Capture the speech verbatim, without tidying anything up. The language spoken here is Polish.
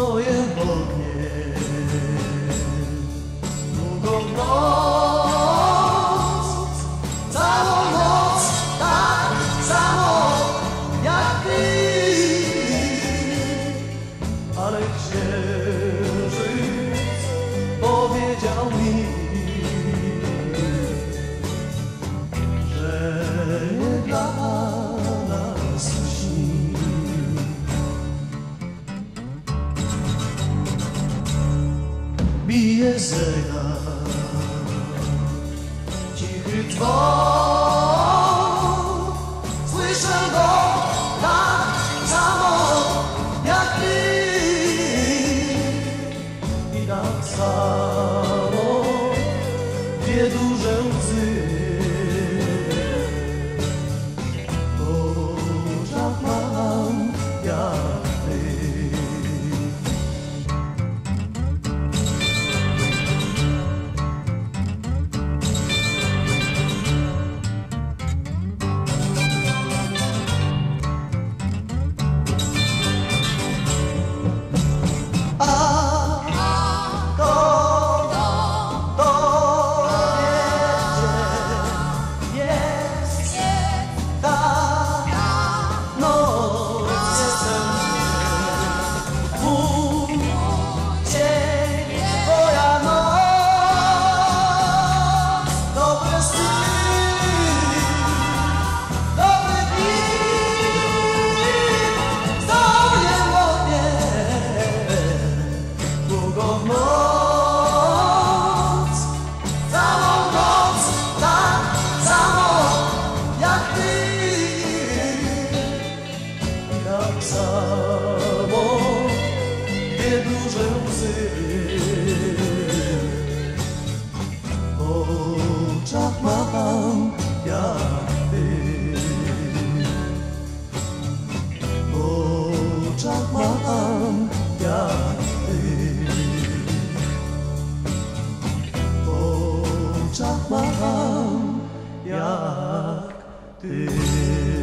twoje ognie. Długą noc, całą noc, tak samo jak ty. Ale księżyc powiedział mi, że nie dla nas śni. Bije zegar, cichy dzwon, słyszę go tak samo jak ty. I tak samo dwie duże łzy w oczach mam jak ty. Tak samo dwie duże łzy w oczach mam jak ty. W oczach mam jak ty. W oczach mam jak ty.